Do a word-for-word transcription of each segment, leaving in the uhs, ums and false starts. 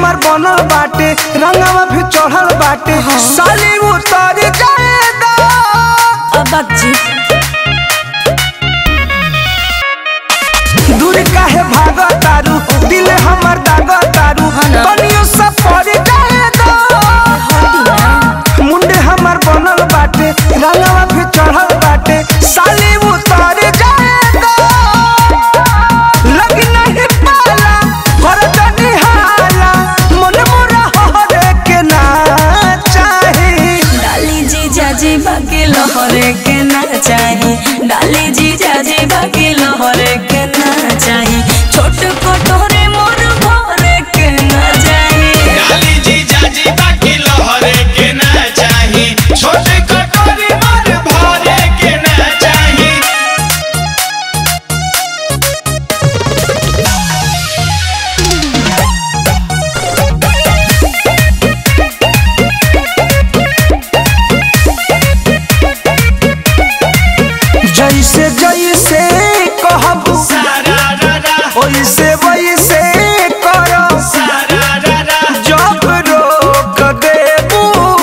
हमार बनल बाटे रंगवा भी चढ़ल बाटे साली उतर जाए दा अब जी दूर काहे भागो तारू दिल हमार दागो तारू कनियो सब पड़ जाए दा मुंडे हमार बनल बाटे रंगवा भी चढ़ल बाटे साली उतर जाए दा लग नहीं पाला कर तनी हाला मन मोरा हरे के ना चाही डाली जी जाजी बाकी लहरे के ना चाही डाली जी जाजी बाकी लहरे के ना चाही छोट कटोरे मोर भरे के ना चाही डाली जी जाजी बाकी लहरे के ना चाही छोट कटोरे मोर भरे के ना चाही जैसे जैसे कहबू सारा रा रा ओइसे वैसे करो सारा रा रा जब रोक देबू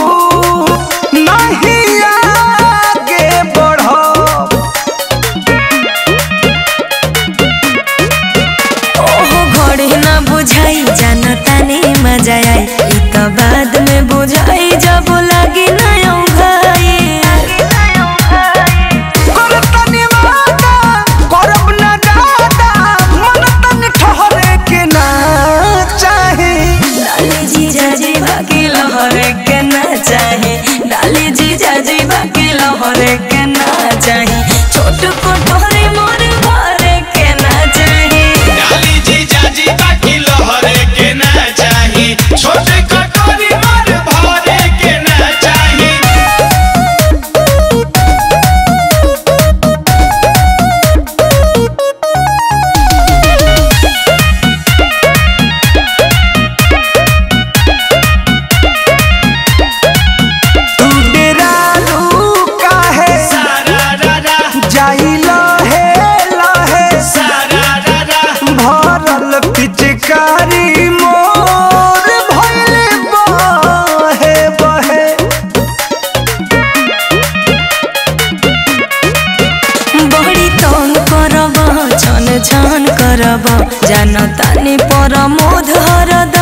नहीं आगे बढ़ो ओहो घड़ी ना बुझाई जानता नहीं मजा आई ई तो बाद में बुझाई जब लगी ना भाई कर तनी वादा करब ना दादा मन तनी ठहरे के ना चाही डाली जी जाजी बाकी लहरे के ना चाही डाली जी जाजी बाकी लहरे के ना चाही छोट कटोरे मोर भरे के ना चाही डाली जी जाजी बाकी लहरे के ना चाही छोट कटोरी मोर भरे के ना चाही तू डेरालू काहे सारा रा रा जाई लहे लहे सारा रा रा भरल पिचकारी मोर भइले बहे बहे बड़ी तंग करब छन छन करब जानतानी पर मोध हर